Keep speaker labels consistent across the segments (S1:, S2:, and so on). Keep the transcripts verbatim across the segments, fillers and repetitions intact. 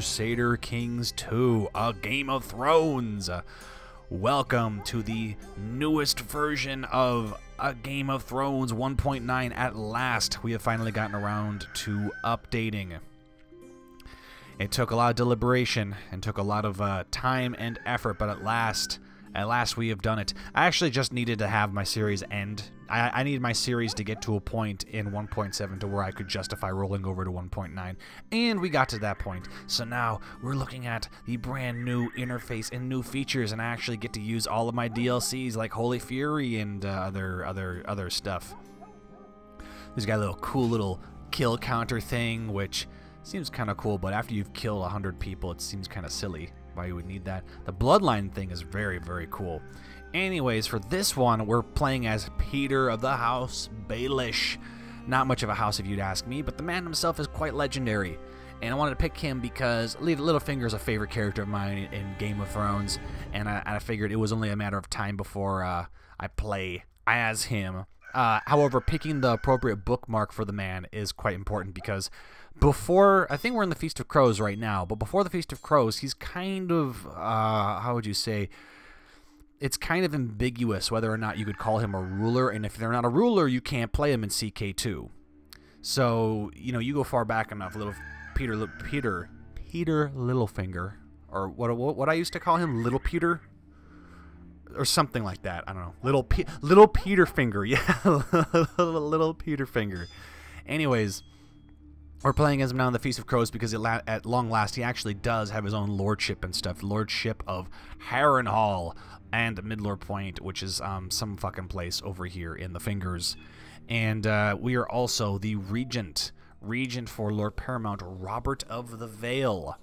S1: Crusader Kings two, a Game of Thrones. Welcome to the newest version of a Game of Thrones one point nine. At last, we have finally gotten around to updating. It took a lot of deliberation and took a lot of uh, time and effort, but at last, at last we have done it. I actually just needed to have my series end. I, I needed my series to get to a point in one point seven to where I could justify rolling over to one point nine, and we got to that point. So now we're looking at the brand new interface and new features, and I actually get to use all of my D L Cs like Holy Fury and uh, other other other stuff. There's got a little cool little kill counter thing, which seems kind of cool, but after you've killed one hundred people, it seems kind of silly why you would need that. The bloodline thing is very, very cool. Anyways, for this one, we're playing as Petyr of the House Baelish. Not much of a house if you'd ask me, but the man himself is quite legendary. And I wanted to pick him because Littlefinger is a favorite character of mine in Game of Thrones, and I, I figured it was only a matter of time before uh, I play as him. Uh, however, picking the appropriate bookmark for the man is quite important because before, I think we're in the Feast of Crows right now, but before the Feast of Crows, he's kind of, uh, how would you say, it's kind of ambiguous whether or not you could call him a ruler, and if they're not a ruler, you can't play him in C K two. So, you know, you go far back enough, little Peter, Peter, Petyr Littlefinger, or what, what, what I used to call him, Little Peter, or something like that. I don't know, little, P little Peter Finger, yeah, little Peter Finger. Anyways, we're playing as him now in the Feast of Crows because at, at long last he actually does have his own lordship and stuff. Lordship of Harrenhal and Midlord Point, which is um, some fucking place over here in the Fingers. And uh, we are also the Regent. Regent for Lord Paramount, Robert of the Vale.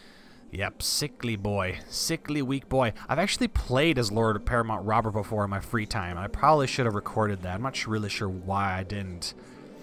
S1: Yep, sickly boy. Sickly weak boy. I've actually played as Lord Paramount Robert before in my free time. I probably should have recorded that. I'm not really sure why I didn't.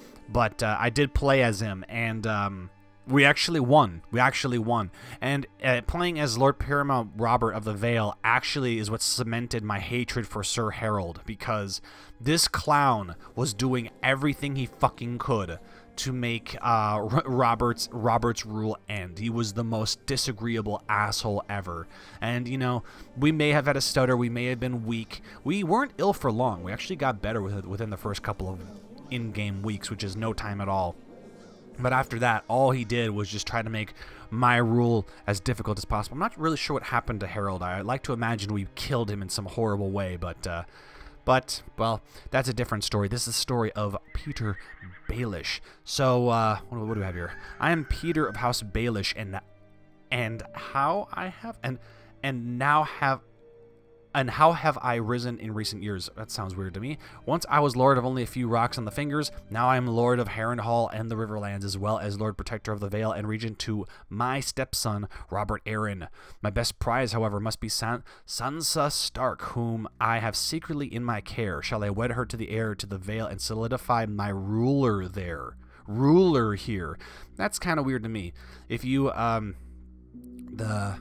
S1: But uh, I did play as him, and um, we actually won. We actually won. And uh, playing as Lord Paramount Robert of the Vale actually is what cemented my hatred for Sir Harold, because this clown was doing everything he fucking could to make uh, Robert's Robert's rule end. He was the most disagreeable asshole ever. And, you know, we may have had a stutter. We may have been weak. We weren't ill for long. We actually got better with it within the first couple of in-game weeks, which is no time at all. But after that, all he did was just try to make my rule as difficult as possible. I'm not really sure what happened to Harold. I like to imagine we killed him in some horrible way, but, uh, but well, that's a different story. This is the story of Petyr Baelish. So, uh, what, what do we have here? I am Petyr of House Baelish, and and how I have and and now have. And how have I risen in recent years? That sounds weird to me. Once I was Lord of only a few rocks on the Fingers. Now I am Lord of Harrenhal and the Riverlands, as well as Lord Protector of the Vale and Regent to my stepson, Robin Arryn. My best prize, however, must be San Sansa Stark, whom I have secretly in my care. Shall I wed her to the heir to the Vale and solidify my ruler there? Ruler here. That's kind of weird to me. If you, um, the...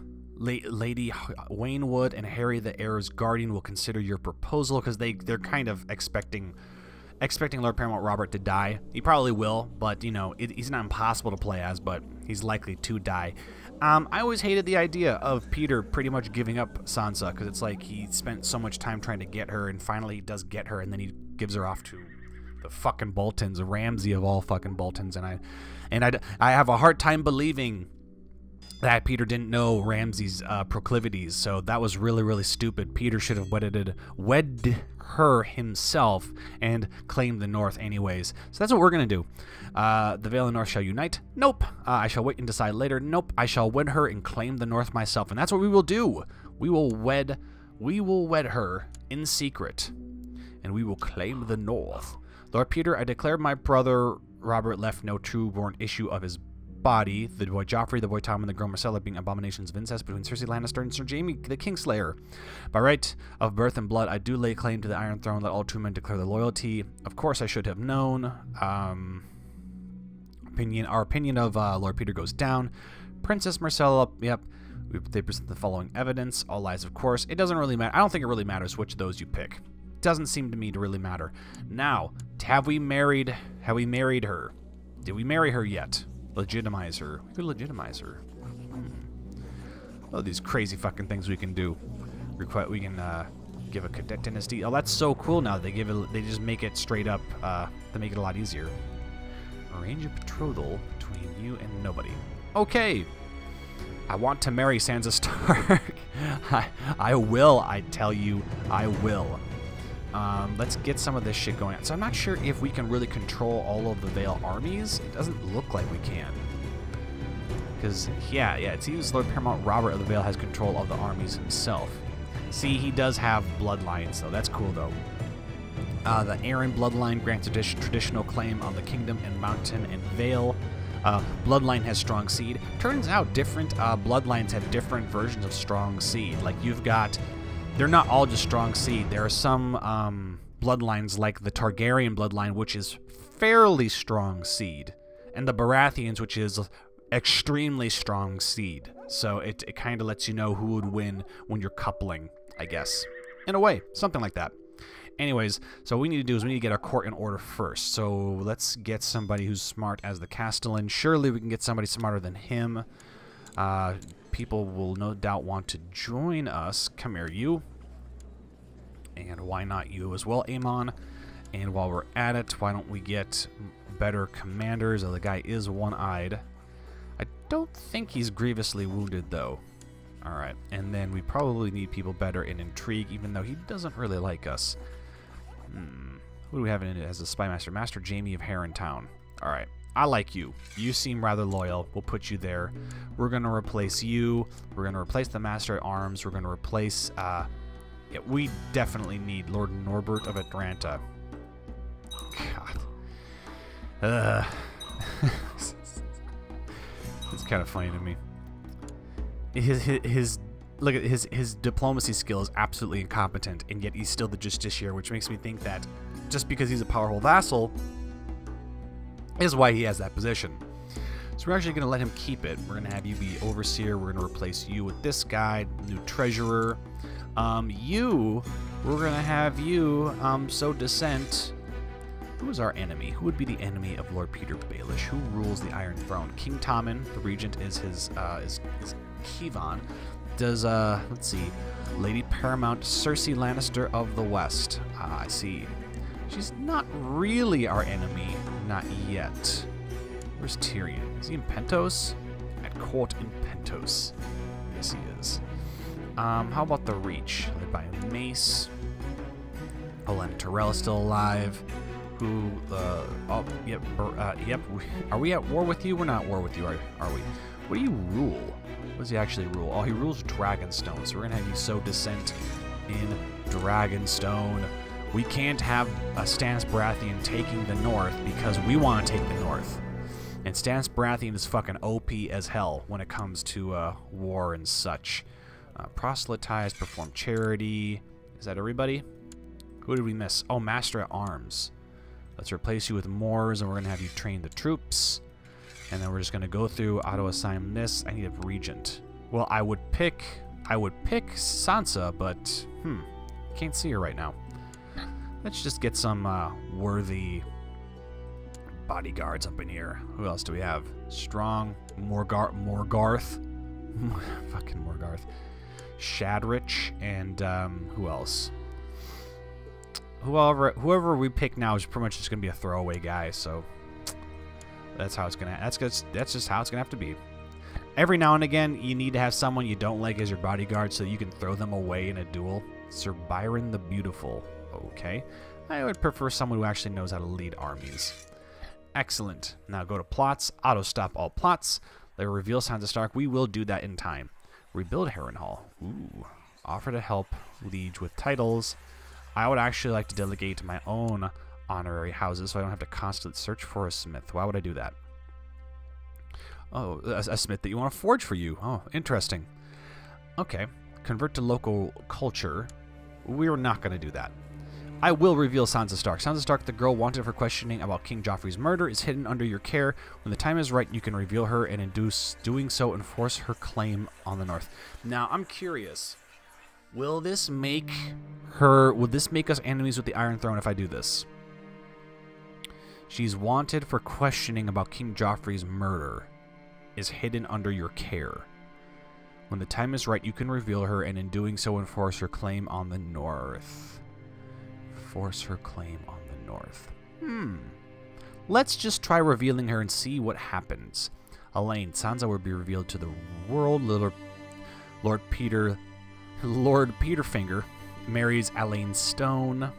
S1: Lady Waynwood and Harry the Heir's Guardian will consider your proposal, because they they're kind of expecting expecting Lord Paramount Robert to die. He probably will, but you know it, he's not impossible to play as, but he's likely to die. Um, I always hated the idea of Petyr pretty much giving up Sansa, because it's like he spent so much time trying to get her, and finally he does get her, and then he gives her off to the fucking Boltons, Ramsay of all fucking Boltons, and I and I I have a hard time believing that Petyr didn't know Ramsay's uh, proclivities, so that was really, really stupid. Petyr should have wedded, wed her himself and claimed the North anyways. So that's what we're going to do. Uh, the Vale and North shall unite? Nope. Uh, I shall wait and decide later? Nope. I shall wed her and claim the North myself, and that's what we will do. We will wed, we will wed her in secret, and we will claim the North. Lord Petyr, I declare my brother Robert left no true-born issue of his body, the boy Joffrey, the boy Tommen, the girl Marcella being abominations of incest between Cersei Lannister and Sir Jaime the Kingslayer. By right of birth and blood, I do lay claim to the Iron Throne. Let all true men declare their loyalty. Of course, I should have known. Um, opinion, our opinion of uh, Lord Petyr goes down. Princess Marcella, yep. They present the following evidence. All lies, of course. It doesn't really matter. I don't think it really matters which of those you pick. Doesn't seem to me to really matter. Now, have we married? Have we married her? Did we marry her yet? Legitimize her. We could legitimize her. Hmm. Oh, these crazy fucking things we can do. Requ we can uh, give a cadet dynasty. Oh, that's so cool now. They give it. They just make it straight up. Uh, they make it a lot easier. Arrange a betrothal between you and nobody. Okay. I want to marry Sansa Stark. I, I will. I tell you, I will. Um, let's get some of this shit going on. So I'm not sure if we can really control all of the Vale armies. It doesn't look like we can. Because, yeah, yeah, it seems Lord Paramount Robert of the Vale has control of the armies himself. See, he does have bloodlines, though. That's cool, though. Uh, the Arryn bloodline grants a traditional claim on the kingdom and mountain and Vale. Uh, bloodline has strong seed. Turns out different uh, bloodlines have different versions of strong seed. Like, you've got... They're not all just strong seed. There are some um, bloodlines, like the Targaryen bloodline, which is fairly strong seed. And the Baratheons, which is extremely strong seed. So it, it kind of lets you know who would win when you're coupling, I guess. In a way, something like that. Anyways, so what we need to do is we need to get our court in order first. So let's get somebody who's smart as the Castellan. Surely we can get somebody smarter than him. Uh, people will no doubt want to join us. Come here, you. And why not you as well, Aemon? And while we're at it, why don't we get better commanders? Oh, the guy is one-eyed. I don't think he's grievously wounded, though. Alright, and then we probably need people better in intrigue, even though he doesn't really like us. Hmm. Who do we have in it as a spy master? Master Jaime of Harrentown. Alright, I like you. You seem rather loyal. We'll put you there. We're going to replace you. We're going to replace the Master at Arms. We're going to replace... Uh, yeah, we definitely need Lord Norbert of Atlanta. God. Uh, it's kind of funny to me. His, his, his look at his his diplomacy skill is absolutely incompetent, and yet he's still the justiciar, which makes me think that just because he's a powerful vassal is why he has that position. So we're actually going to let him keep it. We're going to have you be overseer. We're going to replace you with this guy, new treasurer. Um, you, we're going to have you um, sow dissent. Who is our enemy? Who would be the enemy of Lord Petyr Baelish? Who rules the Iron Throne? King Tommen, the regent, is his uh, is, is Kevon. Does uh, let's see, Lady Paramount, Cersei Lannister of the West. Ah, I see. She's not really our enemy, not yet. Where's Tyrion? Is he in Pentos? At court in Pentos. Yes, he is. Um, how about the Reach? Led by Mace. Lord Tyrell is still alive. Who, uh, oh, yep, uh, yep. Are we at war with you? We're not at war with you, are, are we? What do you rule? What does he actually rule? Oh, he rules Dragonstone, so we're gonna have you sow dissent in Dragonstone. We can't have a Stannis Baratheon taking the north because we want to take the north. And Stannis Baratheon is fucking O P as hell when it comes to uh, war and such. Uh, proselytize, perform charity. Is that everybody? Who did we miss? Oh, Master at Arms. Let's replace you with Moors, and we're going to have you train the troops. And then we're just going to go through, auto-assign this. I need a regent. Well, I would pick... I would pick Sansa, but... Hmm. Can't see her right now. Let's just get some uh, worthy bodyguards up in here. Who else do we have? Strong. Morgar Morgarth. Fucking Morgarth. Shadrich. And um, who else? Whoever whoever we pick now is pretty much just gonna be a throwaway guy, so that's how it's gonna. That's just that's just how it's gonna have to be. Every now and again, you need to have someone you don't like as your bodyguard, so you can throw them away in a duel. Sir Byron the Beautiful. Okay, I would prefer someone who actually knows how to lead armies. Excellent. Now go to plots. Auto stop all plots. They reveal Sansa Stark. We will do that in time. Rebuild Harrenhal. Ooh. Offer to help liege with titles. I would actually like to delegate my own honorary houses so I don't have to constantly search for a smith. Why would I do that? Oh, a, a smith that you want to forge for you. Oh, interesting. Okay. Convert to local culture. We're not going to do that. I will reveal Sansa Stark. Sansa Stark, the girl wanted for questioning about King Joffrey's murder, is hidden under your care. When the time is right, you can reveal her and induce doing so enforce her claim on the north. Now, I'm curious. Will this make her... Will this make us enemies with the Iron Throne if I do this? She's wanted for questioning about King Joffrey's murder. Is hidden under your care. When the time is right, you can reveal her, and in doing so, enforce her claim on the north. Force her claim on the north. Hmm. Let's just try revealing her and see what happens. Elaine, Sansa will be revealed to the world. Lord, Lord Petyr, Lord Littlefinger marries Elaine Stone.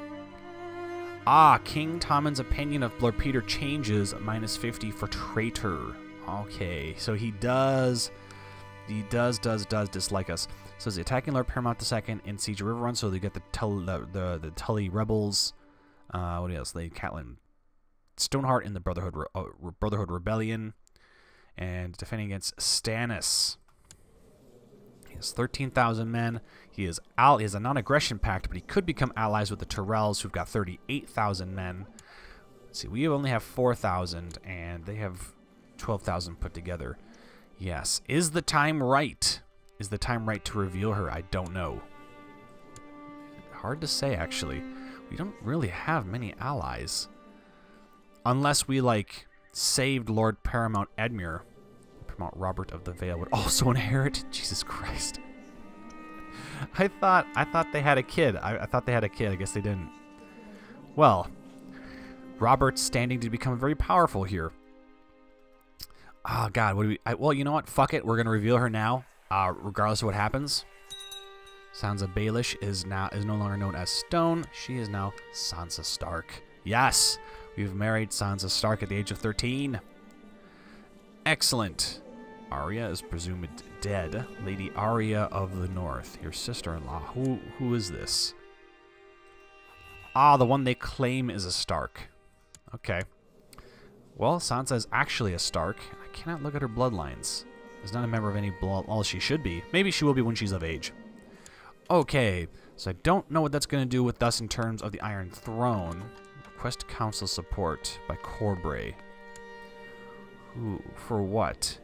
S1: Ah, King Tommen's opinion of Lord Petyr changes. minus fifty for traitor. Okay, so he does... He does, does, does dislike us. So he's attacking Lord Paramount the Second in Siege of Riverlands. So they get the Tull, the, the the Tully rebels. Uh, what else? Lady Catelyn Stoneheart in the Brotherhood Re uh, Brotherhood Rebellion, and defending against Stannis. He has thirteen thousand men. He is al he has a non-aggression pact, but he could become allies with the Tyrells, who've got thirty-eight thousand men. Let's see, we only have four thousand, and they have twelve thousand put together. Yes. Is the time right? Is the time right to reveal her? I don't know. Hard to say, actually. We don't really have many allies. Unless we, like, saved Lord Paramount Edmure. Paramount Robert of the Vale would also inherit. Jesus Christ. I thought I thought they had a kid. I, I thought they had a kid. I guess they didn't. Well, Robert's standing to become very powerful here. Oh, God, what do we... I, well, you know what? Fuck it. We're going to reveal her now, uh, regardless of what happens. Sansa Baelish is now is no longer known as Stone. She is now Sansa Stark. Yes! We've married Sansa Stark at the age of thirteen. Excellent. Arya is presumed dead. Lady Arya of the North. Your sister-in-law. Who Who is this? Ah, the one they claim is a Stark. Okay. Well, Sansa is actually a Stark. I cannot look at her bloodlines. She's not a member of any blood. Well, she should be. Maybe she will be when she's of age. Okay, so I don't know what that's going to do with us in terms of the Iron Throne. Request council support by Corbray. Ooh, for what?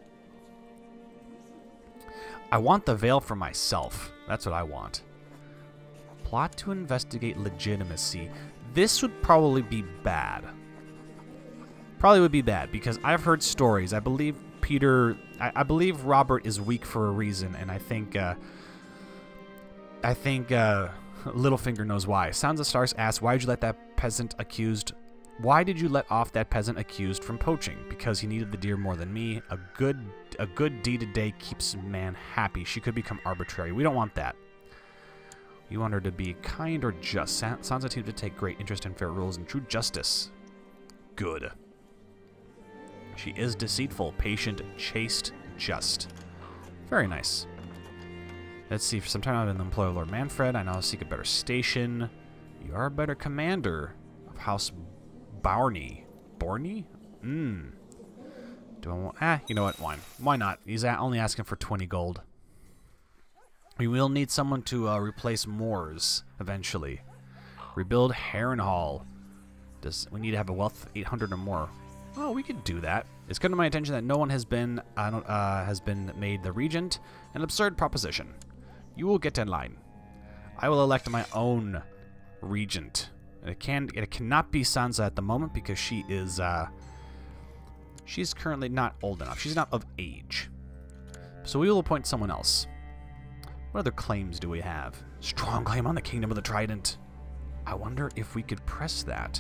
S1: I want the Vale for myself. That's what I want. Plot to investigate legitimacy. This would probably be bad. Probably would be bad, because I've heard stories. I believe Petyr... I, I believe Robert is weak for a reason, and I think... Uh, I think uh, Littlefinger knows why. Sansa Stark asks, why did you let that peasant accused... Why did you let off that peasant accused from poaching? Because he needed the deer more than me. A good a good deed a day keeps man happy. She could become arbitrary. We don't want that. You want her to be kind or just. San Sansa seems to take great interest in fair rules and true justice. Good. She is deceitful, patient, chaste, just. Very nice. Let's see. For some time I've been the employee of Lord Manfred. I now seek a better station. You are a better commander of House Barney. Borney? Hmm. Do I want... Ah, you know what? Why? Why not? He's only asking for twenty gold. We will need someone to uh, replace Moors eventually. Rebuild Harrenhal. Does we need to have a wealth eight hundred or more? Oh, we could do that. It's come to my attention that no one has been uh, uh, has been made the regent. An absurd proposition. You will get in line. I will elect my own regent. And it can it cannot be Sansa at the moment because she is uh, she's currently not old enough. She's not of age. So we will appoint someone else. What other claims do we have? Strong claim on the Kingdom of the Trident. I wonder if we could press that.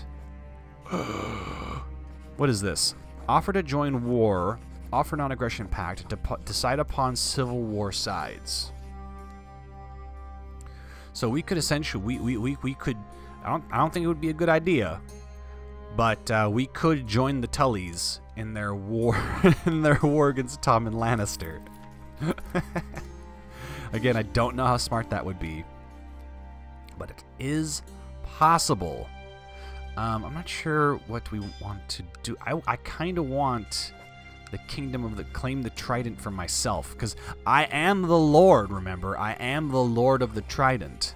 S1: What is this? Offer to join war. Offer non-aggression pact. De decide upon civil war sides. So we could essentially we we we, we could. I don't I don't think it would be a good idea, but uh, we could join the Tullys in their war in their war against Tommen Lannister. Again, I don't know how smart that would be, but it is possible. Um, I'm not sure what we want to do. I, I kind of want the Kingdom of the... Claim the Trident for myself, because I am the Lord, remember? I am the Lord of the Trident.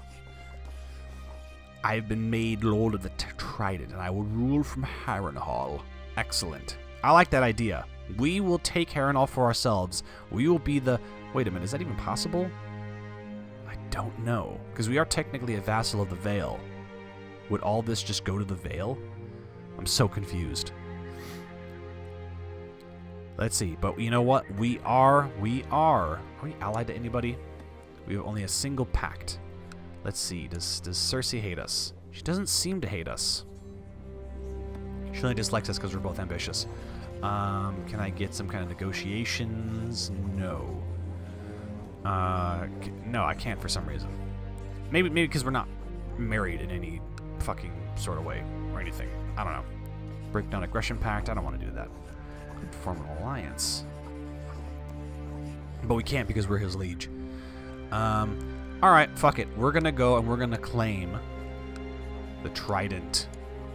S1: I've been made Lord of the Trident, and I will rule from Harrenhal. Excellent. I like that idea. We will take Harrenhal for ourselves. We will be the... Wait a minute, is that even possible? I don't know, because we are technically a vassal of the Vale. Would all this just go to the Vale? I'm so confused. Let's see. But you know what? We are, we are. Are we allied to anybody? We have only a single pact. Let's see. Does, does Cersei hate us? She doesn't seem to hate us. She only dislikes us because we're both ambitious. Um, can I get some kind of negotiations? No. Uh, no, I can't for some reason. Maybe maybe because we're not married in any fucking sort of way or anything. I don't know. Break down aggression pact. I don't want to do that. Could form an alliance. But we can't because we're his liege. Um, alright, fuck it. We're gonna go and we're gonna claim the Trident.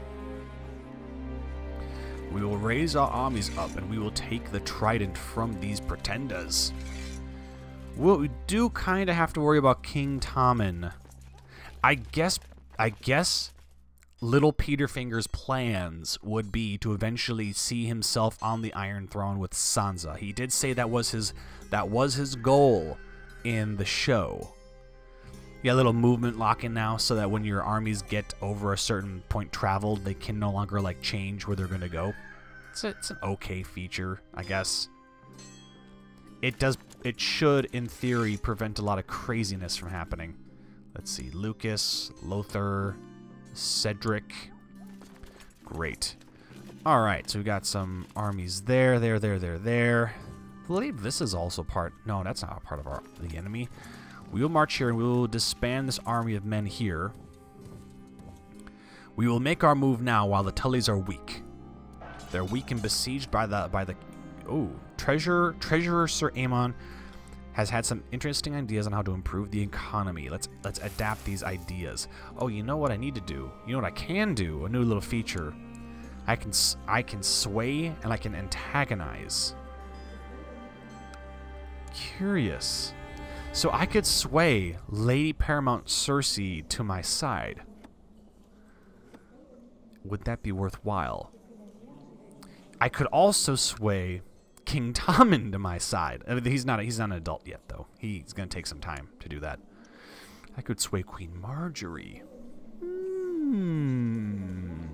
S1: We will raise our armies up and we will take the Trident from these pretenders. Well, we do kind of have to worry about King Tommen. I guess, I guess Littlefinger's plans would be to eventually see himself on the Iron Throne with Sansa. He did say that was his, that was his goal in the show. You got a little movement lock-in now so that when your armies get over a certain point traveled, they can no longer, like, change where they're going to go. It's, a, it's an okay feature, I guess. It does, it should, in theory, prevent a lot of craziness from happening. Let's see, Lucas, Lothar, Cedric. Great. Alright, so we got some armies there, there, there, there, there. I believe this is also part, no, that's not a part of our, the enemy. We will march here and we will disband this army of men here. We will make our move now while the Tullys are weak. They're weak and besieged by the by the oh treasurer treasurer Sir Aemon has had some interesting ideas on how to improve the economy. Let's let's adapt these ideas. Oh, you know what I need to do? You know what I can do? A new little feature. I can I can sway and I can antagonize. Curious. So I could sway Lady Paramount Cersei to my side. Would that be worthwhile? I could also sway King Tommen to my side. I mean, he's not he's not an adult yet, though. He's going to take some time to do that. I could sway Queen Marjorie. Hmm.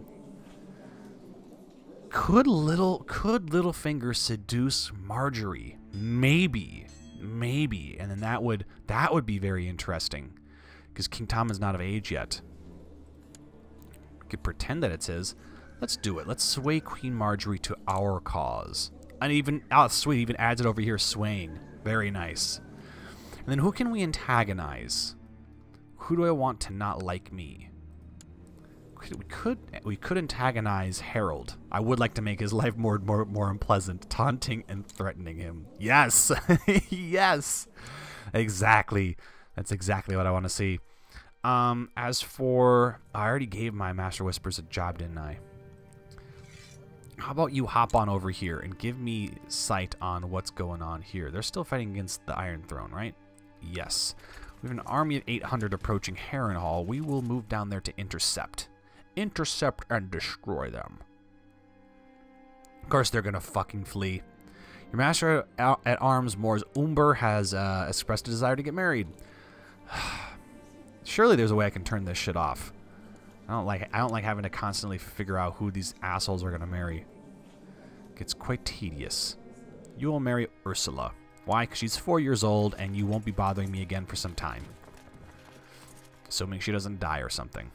S1: Could little could Littlefinger seduce Marjorie? Maybe. Maybe, and then that would that would be very interesting, because King Tommen's not of age yet. We could pretend that it's his. Let's do it. Let's sway Queen Marjorie to our cause, and even oh sweet, even adds it over here, swaying. Very nice. And then who can we antagonize? Who do I want to not like me? We could we could antagonize Harold. I would like to make his life more more more unpleasant, taunting and threatening him. Yes, yes, exactly. That's exactly what I want to see. Um, as for, I already gave my Master Whispers a job, didn't I? How about you hop on over here and give me sight on what's going on here? They're still fighting against the Iron Throne, right? Yes. We have an army of eight hundred approaching Harrenhal. We will move down there to intercept. Intercept and destroy them. Of course, they're gonna fucking flee. Your master at arms, Mors Umber, has uh, expressed a desire to get married. Surely there's a way I can turn this shit off. I don't like. I don't like having to constantly figure out who these assholes are gonna marry. It gets quite tedious. You will marry Ursula. Why? Because she's four years old, and you won't be bothering me again for some time. Assuming she doesn't die or something.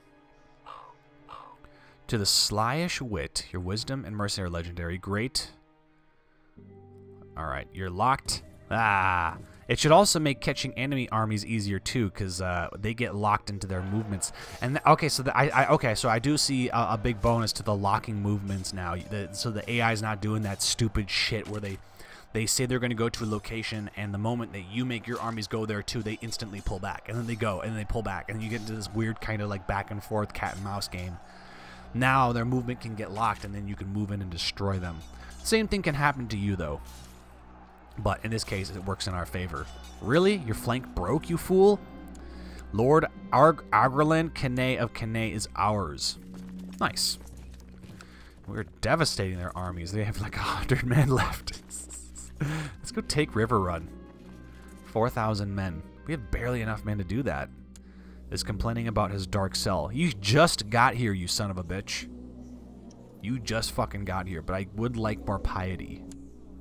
S1: To the slyish wit, your wisdom and mercy are legendary. Great. Alright, you're locked. Ah! It should also make catching enemy armies easier too, because uh, they get locked into their movements. And th okay, so the, I, I okay, so I do see a, a big bonus to the locking movements now. The, so the A I is not doing that stupid shit where they they say they're going to go to a location, and the moment that you make your armies go there too, they instantly pull back, and then they go, and then they pull back, and then you get into this weird kind of like back and forth cat and mouse game. Now their movement can get locked, and then you can move in and destroy them. Same thing can happen to you, though. But in this case, it works in our favor. Really? Your flank broke, you fool? Lord Arryn Canay of Canay is ours. Nice. We're devastating their armies. They have like a hundred men left. Let's go take Riverrun. four thousand men. We have barely enough men to do that. Is complaining about his dark cell. You just got here, you son of a bitch. You just fucking got here, but I would like more piety.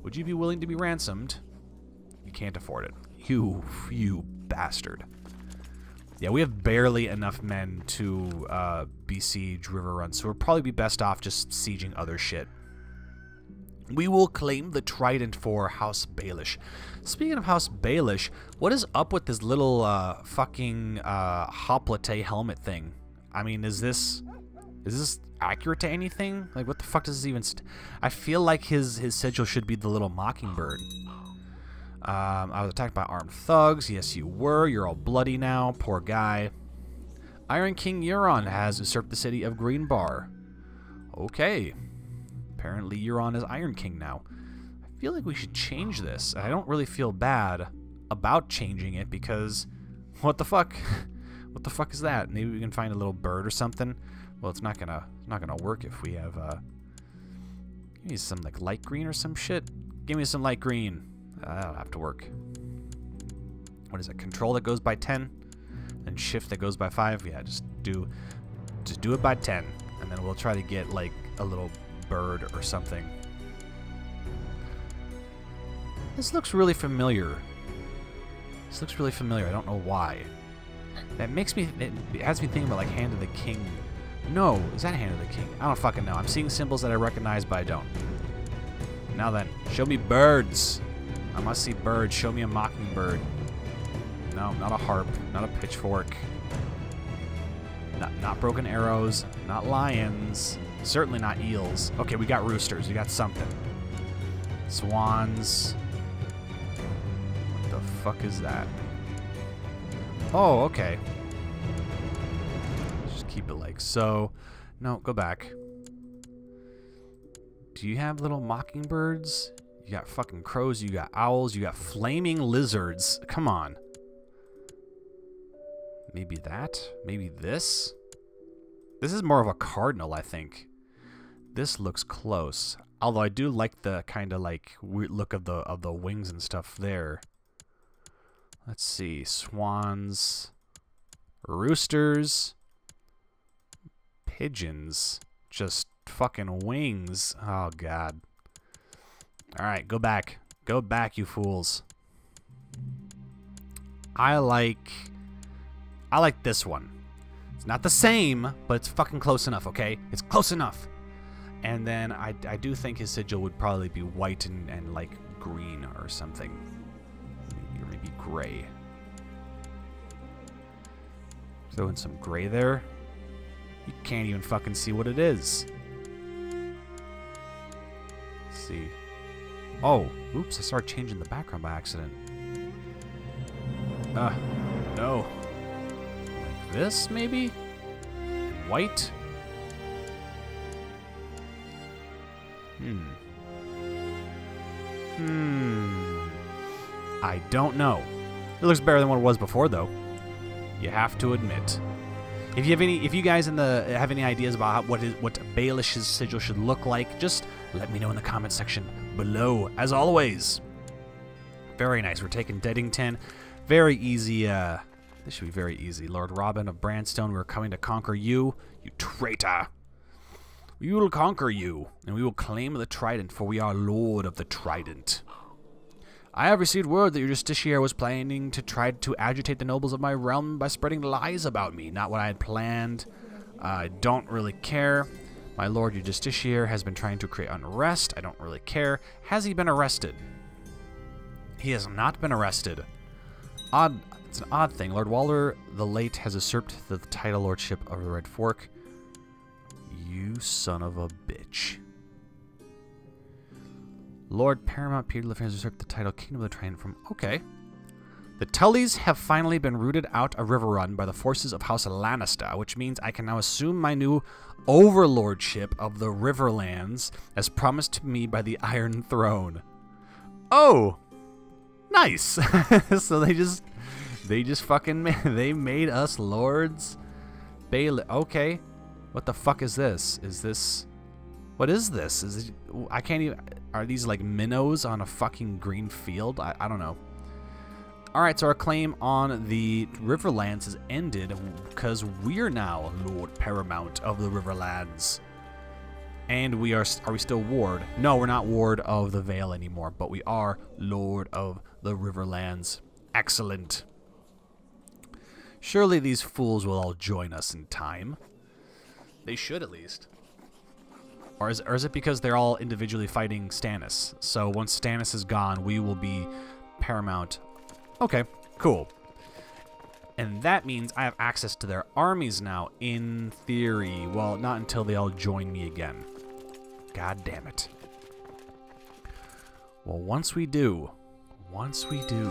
S1: Would you be willing to be ransomed? You can't afford it. You, you bastard. Yeah, we have barely enough men to uh, besiege Riverrun, so we'll probably be best off just sieging other shit. We will claim the trident for House Baelish. Speaking of House Baelish, what is up with this little uh, fucking uh, hoplite helmet thing? I mean, is this is this accurate to anything? Like, what the fuck does this even? St I feel like his his sigil should be the little mockingbird. Um, I was attacked by armed thugs. Yes, you were. You're all bloody now. Poor guy. Iron King Euron has usurped the city of Greenbar. Okay. Apparently Euron is Iron King now. I feel like we should change this. I don't really feel bad about changing it because what the fuck? What the fuck is that? Maybe we can find a little bird or something. Well, it's not gonna it's not gonna work if we have uh give me some like light green or some shit. Give me some light green. Uh, that'll have to work. What is it? Control that goes by ten, and shift that goes by five. Yeah, just do just do it by ten, and then we'll try to get like a little bird or something. This looks really familiar. This looks really familiar. I don't know why. That makes me. It has me thinking about like Hand of the King. No, is that Hand of the King? I don't fucking know. I'm seeing symbols that I recognize, but I don't. Now then, show me birds. I must see birds. Show me a mockingbird. No, not a harp. Not a pitchfork. Not, not broken arrows. Not lions. Certainly not eels. Okay, we got roosters. We got something. Swans. What the fuck is that? Oh, okay. Just keep it like so. No, go back. Do you have little mockingbirds? You got fucking crows, you got owls, you got flaming lizards. Come on. Maybe that? Maybe this? This is more of a cardinal, I think. This looks close. Although I do like the kind of like weird look of the of the wings and stuff there. Let's see. Swans. Roosters. Pigeons. Just fucking wings. Oh, God. Alright, go back. Go back, you fools. I like... I like this one. It's not the same, but it's fucking close enough, okay? It's close enough. And then I, I do think his sigil would probably be white and, and like green or something. Maybe, or maybe gray. Throw in some gray there. You can't even fucking see what it is. Let's see. Oh, oops, I started changing the background by accident. Ah, uh, no. Like this, maybe? White? Hmm. Hmm. I don't know. It looks better than what it was before, though. You have to admit. If you have any, if you guys in the have any ideas about how, what is what Baelish's sigil should look like, just let me know in the comment section below. As always, very nice. We're taking Deadington. Very easy. Uh, this should be very easy. Lord Robin of Branstone, we're coming to conquer you, you traitor. We will conquer you, and we will claim the trident, for we are Lord of the Trident. I have received word that your justiciar was planning to try to agitate the nobles of my realm by spreading lies about me. Not what I had planned. Uh, I don't really care. My lord, your justiciar, has been trying to create unrest. I don't really care. Has he been arrested? He has not been arrested. Odd. It's an odd thing. Lord Waller the Late has usurped the title lordship of the Red Fork. You son of a bitch. Lord Paramount Petyr Baelish has usurped the title Kingdom of the Trident from... Okay. The Tullys have finally been rooted out of Riverrun by the forces of House Lannister, which means I can now assume my new overlordship of the Riverlands as promised to me by the Iron Throne. Oh! Nice! So they just... They just fucking... They made us lords? Baelish... Okay. What the fuck is this? Is this... What is this? Is it... I can't even... Are these like minnows on a fucking green field? I, I don't know. Alright, so our claim on the Riverlands has ended because we're now Lord Paramount of the Riverlands. And we are, are we still Ward? No, we're not Ward of the Vale anymore, but we are Lord of the Riverlands. Excellent. Surely these fools will all join us in time. They should, at least. Or is, or is it because they're all individually fighting Stannis? So once Stannis is gone, we will be Paramount. Okay, cool. And that means I have access to their armies now, in theory. Well, not until they all join me again. God damn it. Well, once we do, once we do.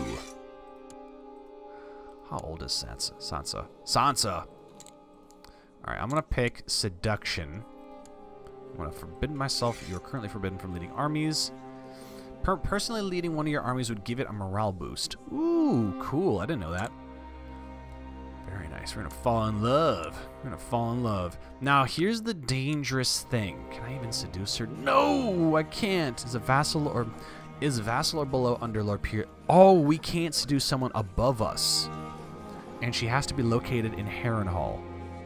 S1: How old is Sansa? Sansa. Sansa! Alright, I'm gonna pick Seduction. I'm gonna forbid myself. You're currently forbidden from leading armies. Per personally leading one of your armies would give it a morale boost. Ooh, cool. I didn't know that. Very nice. We're gonna fall in love. We're gonna fall in love. Now, here's the dangerous thing. Can I even seduce her? No, I can't. Is a vassal or is vassal or below under Lord Petyr? Oh, we can't seduce someone above us, and she has to be located in Harrenhal.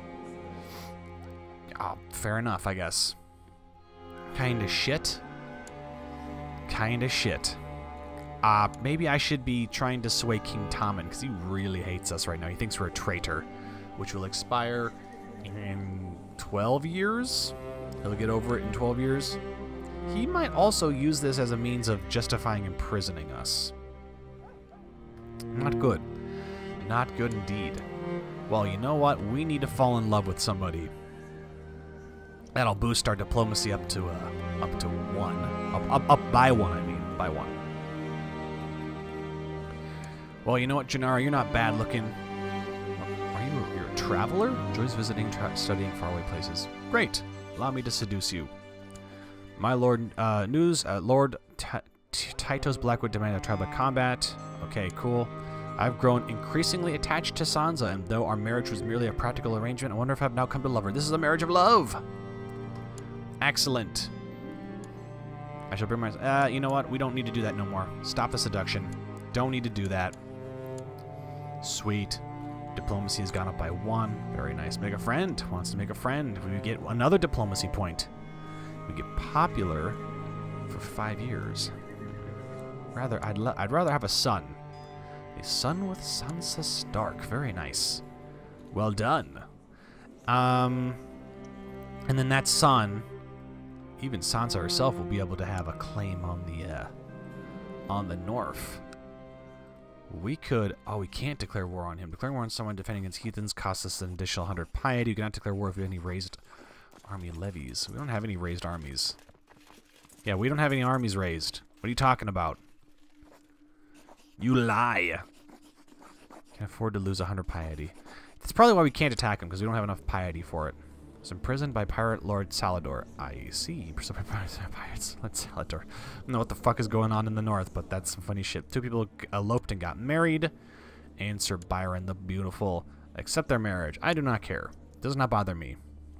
S1: Oh, fair enough, I guess. Kinda shit. Kinda shit. Uh, maybe I should be trying to sway King Tommen, because he really hates us right now. He thinks we're a traitor, which will expire in twelve years. He'll get over it in twelve years. He might also use this as a means of justifying imprisoning us. Not good. Not good indeed. Well, you know what? We need to fall in love with somebody. That'll boost our diplomacy up to uh, up to one. Up, up, up by one, I mean. By one. Well, you know what, Janara? You're not bad looking. Are you you're a traveler? Enjoys visiting, tra studying faraway places. Great. Allow me to seduce you. My Lord, uh, news, uh, Lord Tytos Blackwood demanded a tribal combat. Okay, cool. I've grown increasingly attached to Sansa, and though our marriage was merely a practical arrangement, I wonder if I've now come to love her. This is a marriage of love. Excellent. I shall bring my... Uh, you know what? We don't need to do that no more. Stop the seduction. Don't need to do that. Sweet. Diplomacy has gone up by one. Very nice. Make a friend. Wants to make a friend. We get another diplomacy point. We get popular for five years. Rather, I'd, I'd rather have a son. A son with Sansa Stark. Very nice. Well done. Um, and then that son, even Sansa herself, will be able to have a claim on the uh, on the North. We could... Oh, we can't declare war on him. Declaring war on someone defending against heathens costs us an additional one hundred piety. You cannot declare war if you have any raised army levies. We don't have any raised armies. Yeah, we don't have any armies raised. What are you talking about? You lie. Can afford to lose one hundred piety. That's probably why we can't attack him, because we don't have enough piety for it. Was imprisoned by pirate Lord Salador. I see. Pirates. Lord Salador. I don't know what the fuck is going on in the north, but that's some funny shit. Two people eloped and got married. And Sir Byron the Beautiful. Accept their marriage. I do not care. It does not bother me.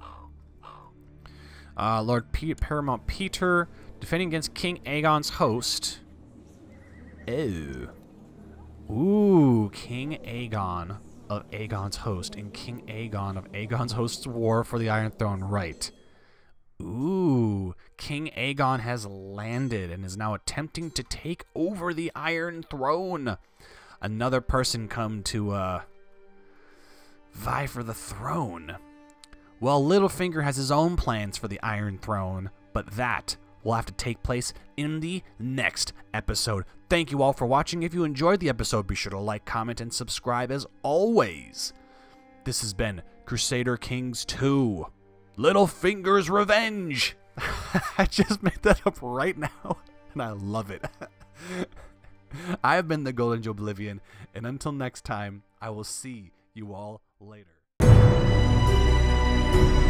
S1: Uh, Lord P Paramount Petyr defending against King Aegon's host. Ew. Ooh, King Aegon of Aegon's host and King Aegon of Aegon's host's war for the Iron Throne. Right. Ooh, King Aegon has landed and is now attempting to take over the Iron Throne. Another person come to uh, vie for the throne. Well, Littlefinger has his own plans for the Iron Throne, but that will have to take place in the next episode. Thank you all for watching. If you enjoyed the episode, be sure to like, comment, and subscribe as always. This has been Crusader Kings two. Littlefinger's Revenge. I just made that up right now, and I love it. I have been the Golden Joeblivion, and until next time, I will see you all later.